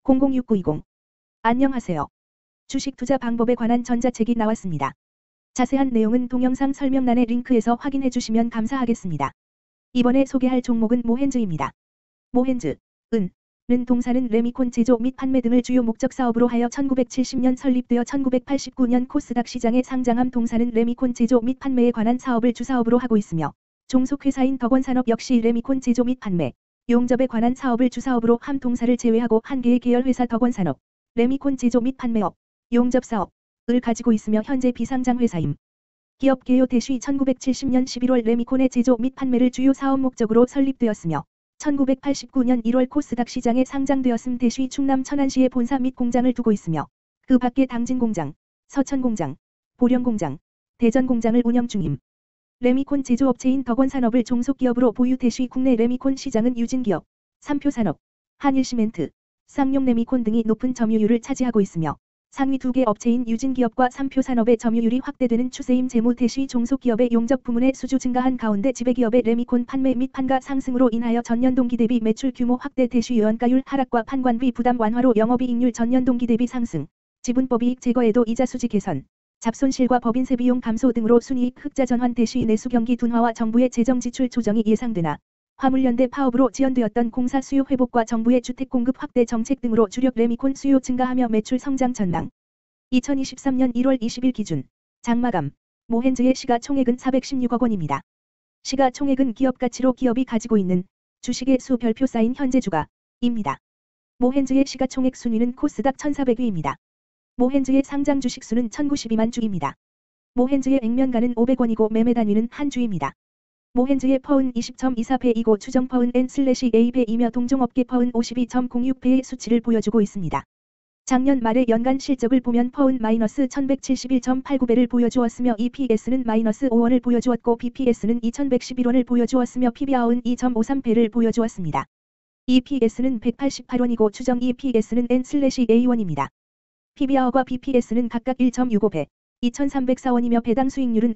006920. 안녕하세요. 주식 투자 방법에 관한 전자책이 나왔습니다. 자세한 내용은 동영상 설명란의 링크에서 확인해 주시면 감사하겠습니다. 이번에 소개할 종목은 모헨즈입니다. 모헨즈, 는 동사는 레미콘 제조 및 판매 등을 주요 목적 사업으로 하여 1970년 설립되어 1989년 코스닥 시장에 상장함. 동사는 레미콘 제조 및 판매에 관한 사업을 주사업으로 하고 있으며 종속회사인 덕원산업 역시 레미콘 제조 및 판매, 용접에 관한 사업을 주사업으로 함. 동사를 제외하고 한 개의 계열회사 덕원산업, 레미콘 제조 및 판매업, 용접사업을 가지고 있으며 현재 비상장 회사임. 기업 개요 대시 1970년 11월 레미콘의 제조 및 판매를 주요 사업 목적으로 설립되었으며 1989년 1월 코스닥 시장에 상장되었음. 대시 충남 천안시에 본사 및 공장을 두고 있으며 그 밖에 당진공장, 서천공장, 보령공장, 대전공장을 운영 중임. 레미콘 제조업체인 덕원산업을 종속기업으로 보유. 대시 국내 레미콘 시장은 유진기업, 삼표산업, 한일시멘트, 쌍용레미콘 등이 높은 점유율을 차지하고 있으며 상위 두 개 업체인 유진기업과 삼표산업의 점유율이 확대되는 추세임. 재무 대시 종속기업의 용접 부문의 수주 증가한 가운데 지배기업의 레미콘 판매 및 판가 상승으로 인하여 전년 동기 대비 매출 규모 확대. 대시 원가율 하락과 판관비 부담 완화로 영업이익률 전년 동기 대비 상승, 지분법이익 제거에도 이자 수지 개선, 잡손실과 법인세 비용 감소 등으로 순이익 흑자 전환. 대시 내수 경기 둔화와 정부의 재정 지출 조정이 예상되나 화물연대 파업으로 지연되었던 공사 수요 회복과 정부의 주택 공급 확대 정책 등으로 주력 레미콘 수요 증가하며 매출 성장 전망. 2023년 1월 20일 기준 장마감 모헨즈의 시가총액은 416억 원입니다. 시가총액은 기업가치로 기업이 가지고 있는 주식의 수 별표 쌓인 현재 주가입니다. 모헨즈의 시가총액 순위는 코스닥 1400위입니다. 모헨즈의 상장 주식 수는 1092만 주입니다. 모헨즈의 액면가는 500원이고 매매 단위는 한 주입니다. 모헨즈의 퍼은 20.24배이고 추정 퍼은 N/A배이며 동종업계 퍼은 52.06배의 수치를 보여주고 있습니다. 작년 말의 연간 실적을 보면 퍼은 마이너스 1171.89배를 보여주었으며 EPS는 마이너스 5원을 보여주었고 BPS는 2111원을 보여주었으며 PBR은 2.53배를 보여주었습니다. EPS는 188원이고 추정 EPS는 N/A1입니다. PBR과 BPS는 각각 1.65배, 2304원이며 배당 수익률은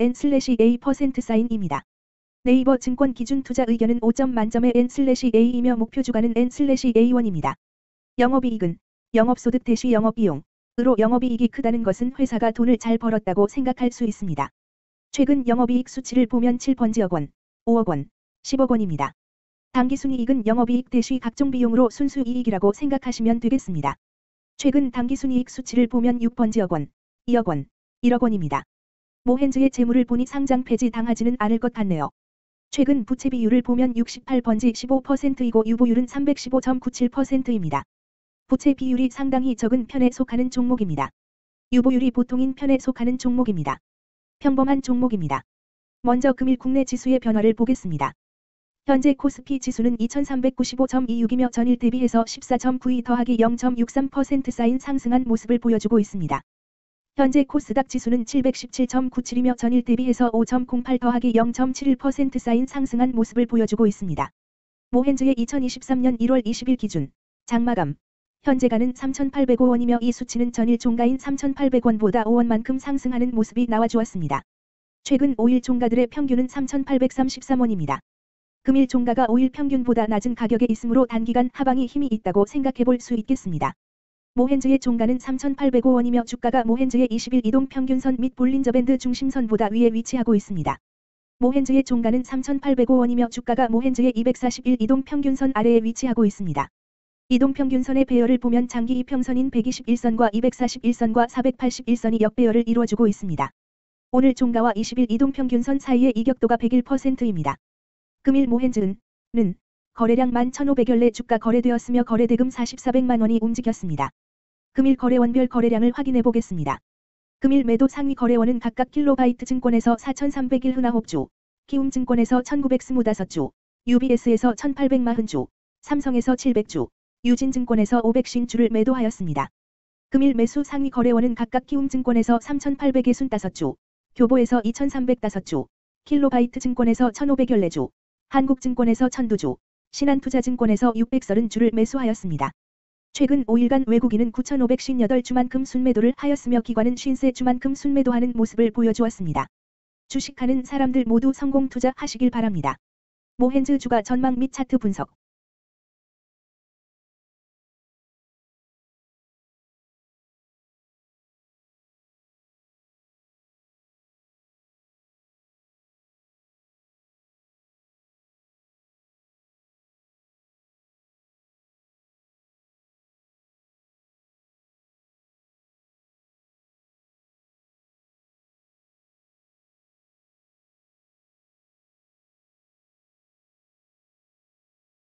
N/A%사인입니다. 네이버 증권 기준 투자 의견은 5점 만점의 N/A이며 목표 주가는 N/A1입니다. 영업이익은 영업소득 대시 영업비용으로 영업이익이 크다는 것은 회사가 돈을 잘 벌었다고 생각할 수 있습니다. 최근 영업이익 수치를 보면 7번지억 원, 5억 원, 10억 원입니다. 당기순이익은 영업이익 대시 각종 비용으로 순수이익이라고 생각하시면 되겠습니다. 최근 당기순이익 수치를 보면 6번지억 원, 2억 원, 1억 원입니다. 모헨즈의 재물을 보니 상장 폐지 당하지는 않을 것 같네요. 최근 부채 비율을 보면 68번지 15%이고 유보율은 315.97%입니다. 부채 비율이 상당히 적은 편에 속하는 종목입니다. 유보율이 보통인 편에 속하는 종목입니다. 평범한 종목입니다. 먼저 금일 국내 지수의 변화를 보겠습니다. 현재 코스피 지수는 2395.26이며 전일 대비해서 14.92 더하기 0.63% 쌓인 상승한 모습을 보여주고 있습니다. 현재 코스닥 지수는 717.97이며 전일 대비해서 5.08 더하기 0.71% 쌓인 상승한 모습을 보여주고 있습니다. 모헨즈의 2023년 1월 20일 기준 장마감 현재가는 3,805원이며 이 수치는 전일 종가인 3,800원보다 5원만큼 상승하는 모습이 나와주었습니다. 최근 5일 종가들의 평균은 3,833원입니다. 금일 종가가 5일 평균보다 낮은 가격에 있으므로 단기간 하방이 힘이 있다고 생각해볼 수 있겠습니다. 모헨즈의 종가는 3,805원이며 주가가 모헨즈의 20일 이동평균선 및 볼린저밴드 중심선보다 위에 위치하고 있습니다. 모헨즈의 종가는 3,805원이며 주가가 모헨즈의 241 이동평균선 아래에 위치하고 있습니다. 이동평균선의 배열을 보면 장기 이평선인 121선과 241선과 481선이 역배열을 이루어주고 있습니다. 오늘 종가와 20일 이동평균선 사이의 이격도가 101%입니다. 금일 모헨즈는 거래량 11,500여래 주가 거래되었으며 거래대금 4,400만원이 움직였습니다. 금일 거래원별 거래량을 확인해 보겠습니다. 금일 매도 상위 거래원은 각각 킬로바이트 증권에서 4,301흔아홉주, 키움증권에서 1,925주, UBS에서 1,840주, 삼성에서 700주, 유진증권에서 550주를 매도하였습니다. 금일 매수 상위 거래원은 각각 키움증권에서 3,865주, 교보에서 2,305주, 킬로바이트 증권에서 1,514주, 한국증권에서 1,002주, 신한투자증권에서 630주를 매수하였습니다. 최근 5일간 외국인은 9,558주만큼 순매도를 하였으며 기관은 53주만큼 순매도하는 모습을 보여주었습니다. 주식하는 사람들 모두 성공 투자하시길 바랍니다. 모헨즈 주가 전망 및 차트 분석